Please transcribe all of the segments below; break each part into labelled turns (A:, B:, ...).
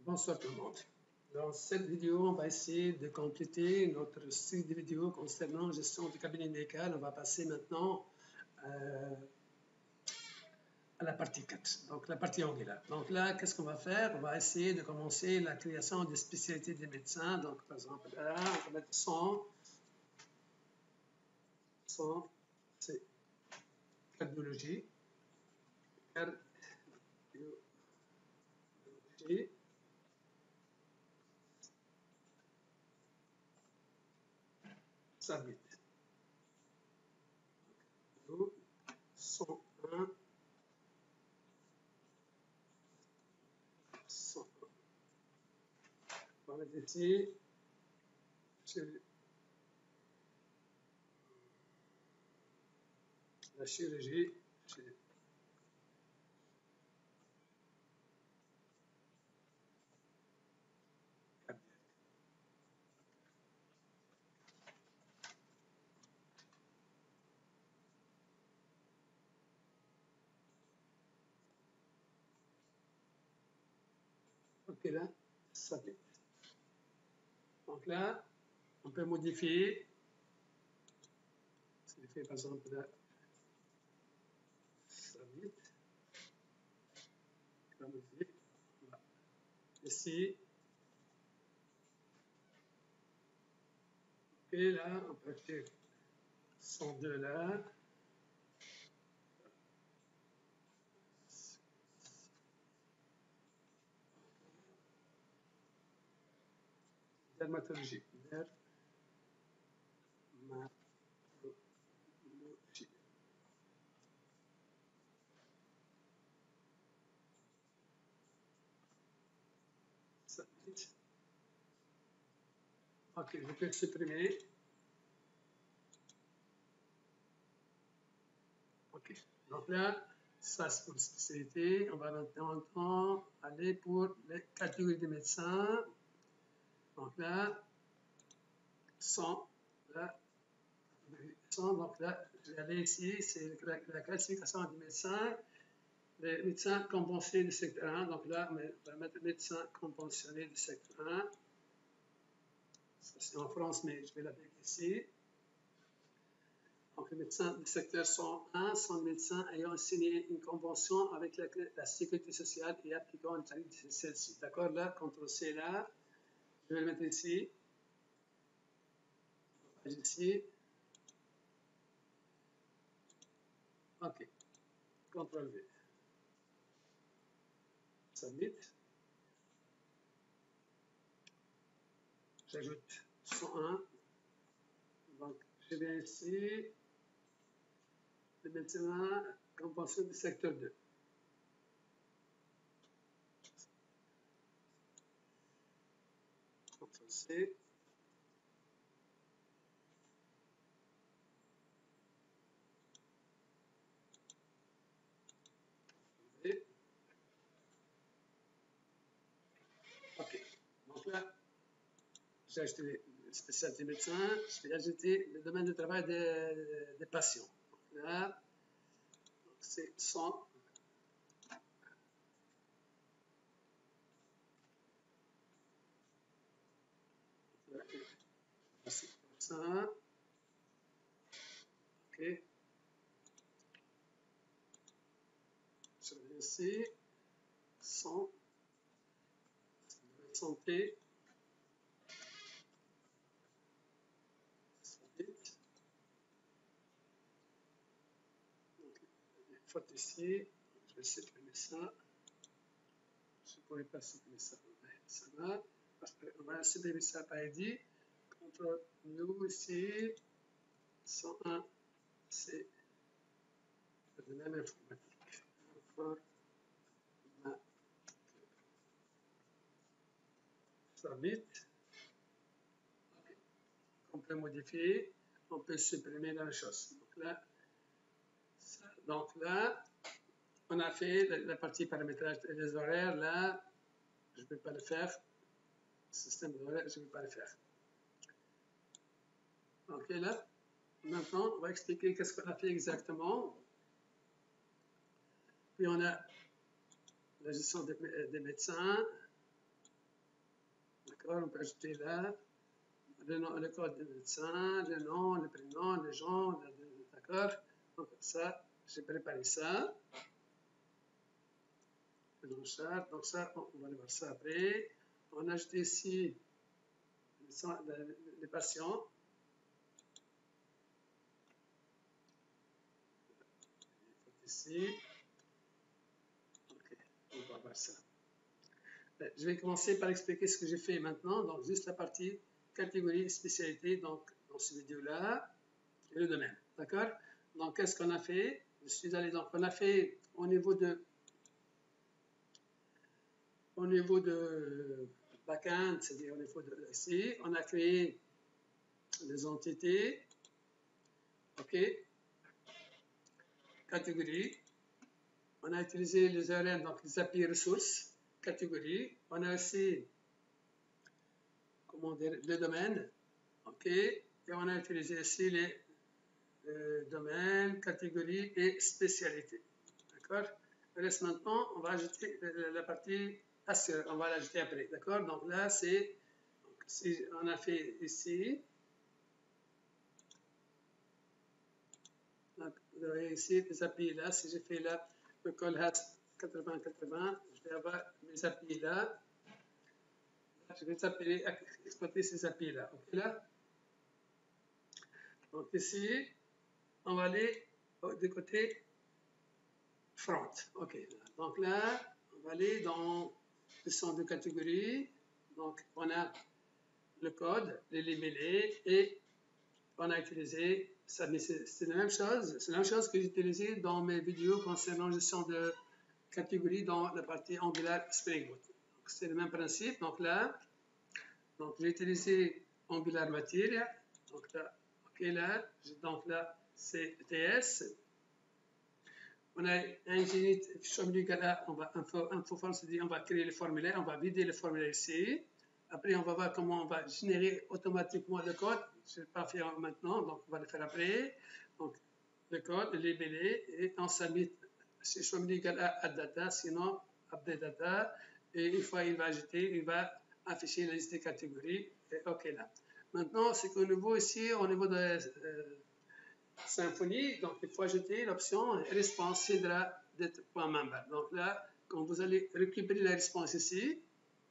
A: Bonsoir tout le monde. Dans cette vidéo, on va essayer de compléter notre série de vidéos concernant gestion du cabinet médical. On va passer maintenant à la partie 4, donc la partie Angular. Donc là, qu'est-ce qu'on va faire? On va essayer de commencer la création des spécialités des médecins. Donc par exemple, là, on va mettre 100, c'est cardiologie. Submit. 101, 101. On va mettre ici la chirurgie. Ok, là, ça fait. Donc là, on peut modifier. C'est fait par exemple là. Ça vite. La musique. Voilà. Ici. Ok, là, on peut faire 102 là. Dermatologie. Dermatologie. Ça vite. Ok, je peux supprimer. Ok, donc là, ça c'est pour la spécialité. On va maintenant aller pour les catégories de médecins. Donc là, 100, là, 100, donc là, je vais aller ici, c'est la classification des médecins. Les médecins conventionnés du secteur 1, donc là, on va mettre médecins conventionnés du secteur 1. Ça c'est en France, mais je vais l'appliquer ici. Donc, les médecins du secteur 101 sont les médecins ayant signé une convention avec la Sécurité sociale et appliquant une tarif de celle-ci. D'accord, là, CTRL-C là. Je vais le mettre ici. Ici. OK. CTRL-V. Submit. J'ajoute 101. Donc, je viens ici. Le médecin convention du secteur 2. CTRL-C. OK. Donc là, j'ai ajouté les spécialités médecins. Je vais ajouter le domaine de travail des patients. Donc là, c'est 100. C'est comme ça. OK. Je vais ici. 100. Santé. Vite. Une faute ici. Je vais supprimer ça. Je ne pourrais pas supprimer ça. Ça va. Parce qu'on va supprimer ça par ID. CTRL nous ici. 101. C'est le même informatique. Ça vite. Okay. On peut modifier. On peut supprimer la même chose. Donc là, on a fait la partie paramétrage des horaires. Là, je ne vais pas le faire. Système d'horaire, je ne vais pas le faire. Ok, là, maintenant, on va expliquer qu'est-ce qu'on a fait exactement. Puis on a la gestion des médecins. D'accord, on peut ajouter là le code du médecin, le nom, le prénom, les gens, d'accord. Donc ça, j'ai préparé ça. Donc ça, on va aller voir ça après. On a ajouté ici les patients. Ici. Ok, on va voir ça. Je vais commencer par expliquer ce que j'ai fait maintenant. Donc, juste la partie catégorie spécialité, donc dans ce vidéo-là, et le domaine. D'accord? Donc, qu'est-ce qu'on a fait? Je suis allé, donc, on a fait au niveau de backend, c'est-à-dire au niveau de ici, on a créé les entités, ok, catégorie, on a utilisé les URL, donc les API ressources, catégorie, on a aussi, comment dire, le domaine, ok, et on a utilisé aussi les domaines, catégories et spécialités, d'accord. Reste maintenant, on va ajouter la partie assure, on va l'ajouter après, d'accord. Donc là, c'est, si on a fait ici, donc, vous avez ici les API là, si j'ai fait là le call hat 80-80, je vais avoir mes API là, je vais exploiter ces API là, ok là. Donc ici, on va aller du côté front, ok. Donc là, on va aller dans le centre de catégorie, donc on a le code, les libellés et on a utilisé ça, mais c'est la même chose que j'ai utilisé dans mes vidéos concernant la gestion de catégories dans la partie Angular Spring Boot. C'est le même principe. Donc là, j'ai utilisé Angular Material. Donc là, ok là, donc là c'est TS. On a ingénié là, on va on va créer le formulaire, on va vider le formulaire ici. Après, on va voir comment on va générer automatiquement le code. Je ne vais pas faire maintenant, donc on va le faire après. Donc, le code, le libellé, et on submit. C'est Chomli égale à add data, sinon update data. Et une fois il va ajouter, il va afficher la liste des catégories. Et OK là. Maintenant, c'est qu'au niveau ici, au niveau de Symfony, donc il faut ajouter l'option response hydra.member. Donc là, quand vous allez récupérer la réponse ici,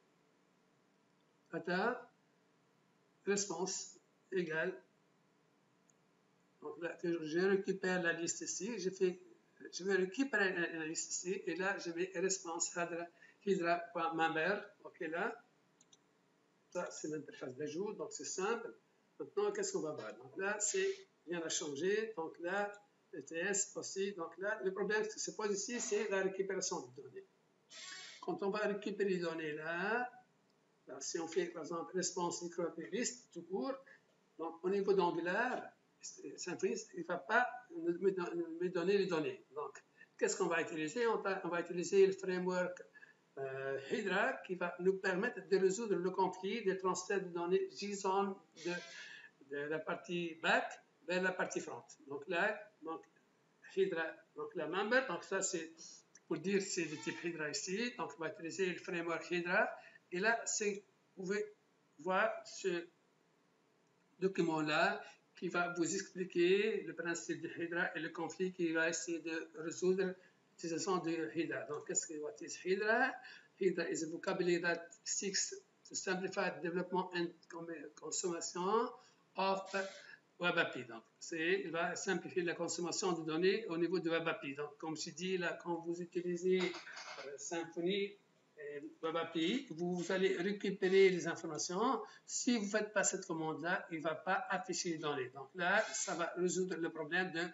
A: data response égale. Donc là, je récupère la liste ici, je vais récupérer la liste ici, et là, je vais response hydra.member. OK là. Ça, c'est l'interface d'ajout, donc c'est simple. Maintenant, qu'est-ce qu'on va voir? Donc là, rien n'a changé. Donc là, ETS aussi. Donc là, le problème qui se pose ici, c'est la récupération des données. Quand on va récupérer les données là, si on fait par exemple response list tout court, donc au niveau d'Angular, Symfony, il ne va pas me donner les données. Donc, qu'est-ce qu'on va utiliser? On va utiliser le framework Hydra qui va nous permettre de résoudre le conflit des transferts de données JSON de la partie back vers la partie front. Donc là, Hydra, donc la member, donc ça c'est pour dire c'est du type Hydra ici. Donc on va utiliser le framework Hydra. Et là, vous pouvez voir ce document-là qui va vous expliquer le principe de Hydra et le conflit qu'il va essayer de résoudre l'utilisation de Hydra. Donc, qu'est-ce que what is Hydra? Hydra is a vocabulary that seeks to simplify the development and consommation of Web API. Donc, il va simplifier la consommation de données au niveau de Web API. Donc, comme je dis là, quand vous utilisez Symfony, Web API, vous allez récupérer les informations. Si vous ne faites pas cette commande-là, il ne va pas afficher les données. Donc là, ça va résoudre le problème de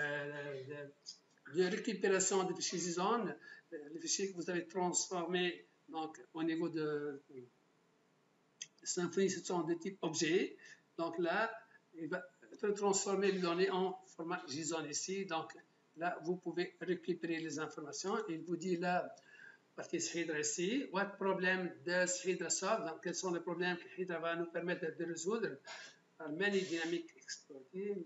A: récupération des fichiers JSON, les fichiers que vous avez transformés donc, au niveau de Symfony, ce sont de type objet. Donc là, il va transformer les données en format JSON ici. Donc là, vous pouvez récupérer les informations. Il vous dit là, what is Hydra ici? What problem does Hydra solve? Donc, quels sont les problèmes que Hydra va nous permettre de résoudre? Many dynamic exploiting.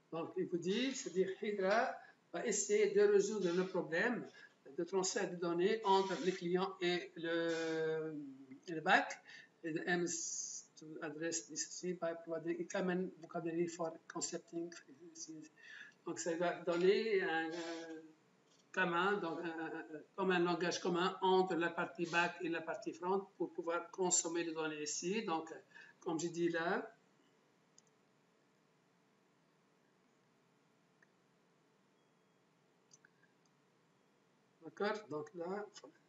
A: Donc, il vous dit, c'est-à-dire Hydra va essayer de résoudre le problème de transfert de données entre le client et le back. It aims to address this by providing a common vocabulary for concepting. Donc, ça va donner un commun, donc comme un langage commun entre la partie back et la partie front pour pouvoir consommer les données ici. Donc, comme j'ai dit là, d'accord, donc là,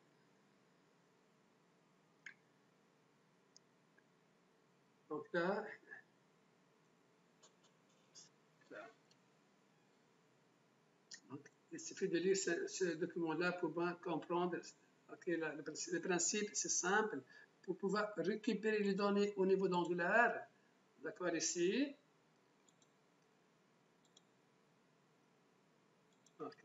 A: donc, il suffit de lire ce document-là pour bien comprendre. Okay, le principe, c'est simple. Pour pouvoir récupérer les données au niveau d'Angular, d'accord, ici. OK.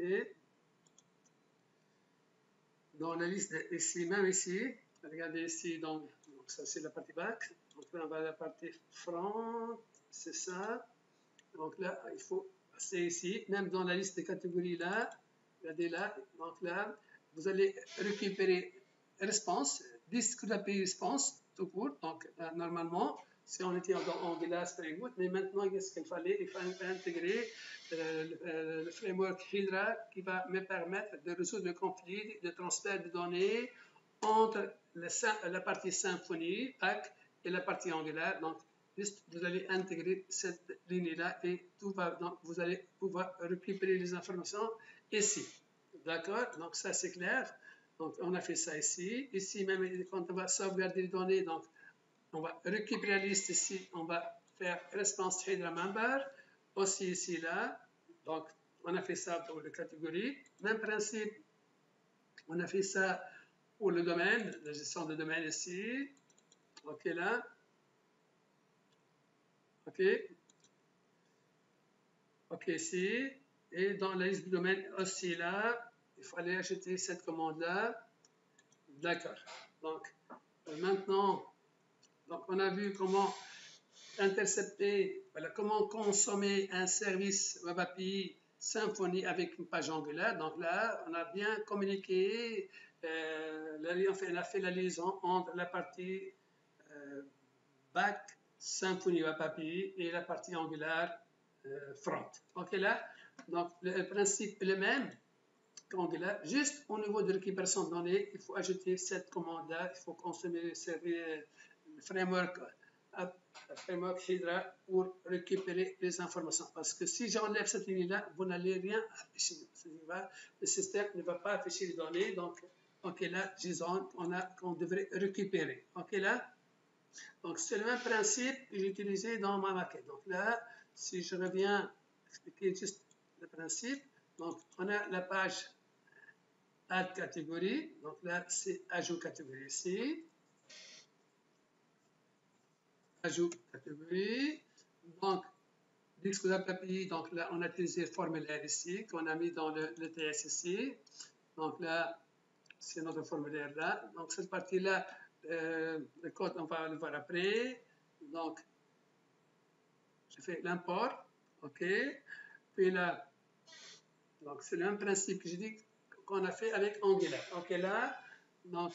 A: Dans la liste ici, même ici, regardez ici, donc ça c'est la partie back. Donc là, on va à la partie front, c'est ça. Donc là, il faut passer ici, même dans la liste des catégories là, regardez là, donc là, vous allez récupérer response, disque API response, tout court. Donc normalement, si on était dans Angular Spring Boot, mais maintenant, qu'est-ce qu'il fallait? Il fallait intégrer le framework Hydra qui va me permettre de résoudre le conflit de transfert de données entre la partie Symfony, PAC, et la partie Angular. Donc, juste, vous allez intégrer cette ligne-là et tout va, donc vous allez pouvoir récupérer les informations ici. D'accord? Donc, ça, c'est clair. Donc, on a fait ça ici. Ici, même quand on va sauvegarder les données, donc, on va récupérer la liste ici. On va faire response Hydra member. Aussi ici, là. Donc, on a fait ça pour les catégories. Même principe, on a fait ça pour le domaine, la gestion de domaine ici. OK, là. OK. OK, ici. Et dans la liste du domaine aussi, là, il fallait ajouter cette commande-là. D'accord. Donc, maintenant, donc on a vu comment intercepter, voilà, comment consommer un service Web API Symfony avec une page Angular. Donc là, on a bien communiqué, on a fait la liaison entre la partie back Symfony Web API et la partie Angular front. OK là, donc le principe est le même qu'Angular, juste au niveau de récupération de données, il faut ajouter cette commande-là, il faut consommer le framework Hydra pour récupérer les informations. Parce que si j'enlève cette ligne-là, vous n'allez rien afficher. Le système ne va pas afficher les données. Donc, OK, là, disons qu'on devrait récupérer. OK, là. Donc, c'est le même principe que j'ai utilisé dans ma maquette. Donc, là, si je reviens expliquer juste le principe, donc, on a la page Add catégorie. Donc, là, c'est ajout catégorie ici. Ajout catégorie. Donc, disque API, donc là, on a utilisé le formulaire ici, qu'on a mis dans le TS ici. Donc là, c'est notre formulaire là. Donc, cette partie-là, le code, on va le voir après. Donc, je fais l'import. OK. Puis là, donc c'est le même principe que j'ai dit qu'on a fait avec Angular. OK, là, donc,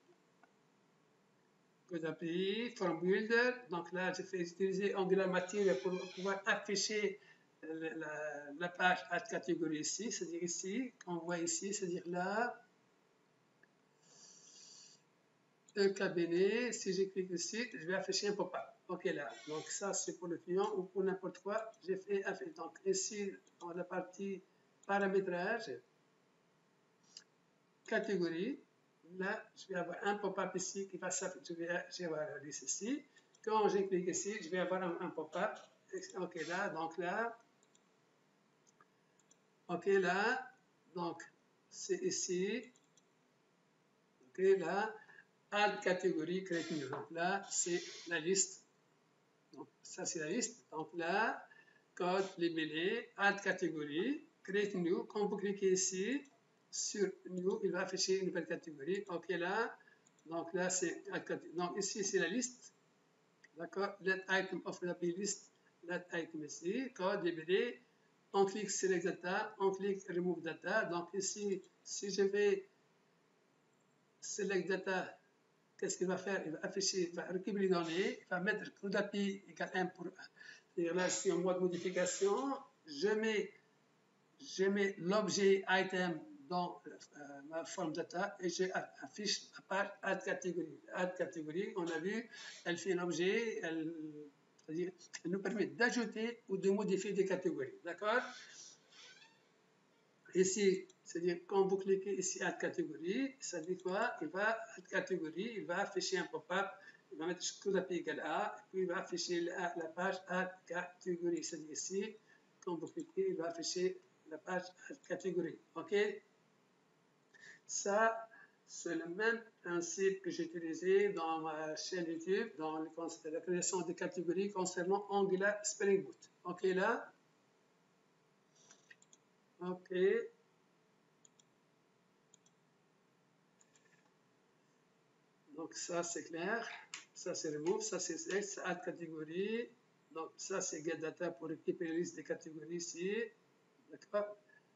A: code API, form builder. Donc là, j'ai fait utiliser Angular Material pour pouvoir afficher la page Add catégorie ici, c'est-à-dire ici, qu'on voit ici, c'est-à-dire là, cabinet, si je clique ici, je vais afficher un pop-up. OK, là. Donc, ça, c'est pour le client ou pour n'importe quoi. J'ai fait afficher. Donc, ici, dans la partie paramétrage, catégorie, là, je vais avoir un pop-up ici qui va s'afficher. Je vais avoir la liste ici. Quand je clique ici, je vais avoir un pop-up. OK, là. Donc, là. OK, là. Donc, c'est ici. OK, là. Add catégorie, create new. Donc là, c'est la liste. Donc ça, c'est la liste. Donc là, code libellé, add catégorie, create new. Quand vous cliquez ici sur new, il va afficher une nouvelle catégorie. OK là. Donc là, c'est add catégorie. Donc ici, c'est la liste. D'accord. Let item of the list. Let item ici. Code libellé. on clique Select Data, on clique Remove Data. Donc ici, si je vais Select Data, qu'est-ce qu'il va faire? Il va afficher, il va récupérer les données, il va mettre CRUD-API égale 1 pour 1. C'est-à-dire là, si en mode modification, je mets l'objet item dans ma forme data et j'affiche la page Add Category. Add Category, on a vu, elle fait l'objet, elle nous permet d'ajouter ou de modifier des catégories. D'accord? Ici, c'est-à-dire quand vous cliquez ici Add Category, ça dit quoi? Il va Add Category, il va afficher un pop-up, il va mettre CRUD-API égale A, et puis il va afficher la page Add Category. C'est-à-dire ici, quand vous cliquez, il va afficher la page catégorie. OK? Ça, c'est le même principe que j'ai utilisé dans ma chaîne YouTube, dans la création des catégories concernant Angular Spring Boot. OK là? OK. Donc ça, c'est clair. Ça, c'est remove. Ça, c'est select. Ça, add catégorie. Donc ça, c'est get data pour récupérer la liste des catégories ici. D'accord?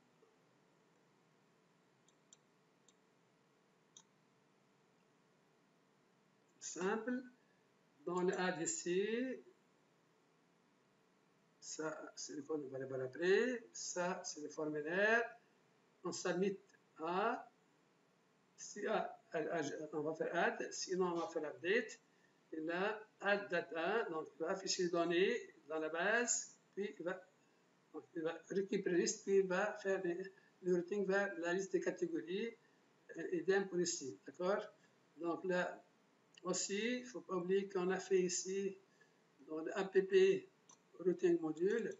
A: Simple. Dans le add ici, ça, c'est le code, on va le voir après. Ça, c'est le formulaire. On submit A. Si A, on va faire add. Sinon, on va faire update. Et là, add data. Donc, il va afficher les données dans la base. Puis, il va récupérer la liste. Puis, il va faire le routing vers la liste des catégories. Idem pour ici. D'accord? Donc, là aussi, il ne faut pas oublier qu'on a fait ici, dans le app routing module,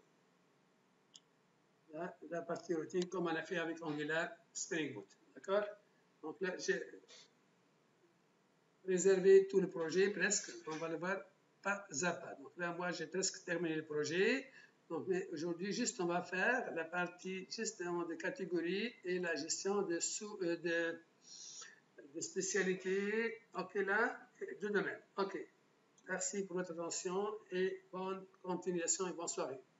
A: la partie routing comme on a fait avec Angular Spring Boot. D'accord? Donc là, j'ai réservé tout le projet presque. On va le voir pas à pas. Donc là, moi, j'ai presque terminé le projet. Donc, mais aujourd'hui, juste, on va faire la partie justement de catégories et la gestion de spécialités. OK, là, de domaine. OK. Merci pour votre attention et bonne continuation et bonne soirée.